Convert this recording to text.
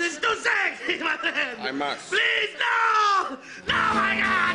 There's no sex. Take my hand. I must. Please, no! No, my God!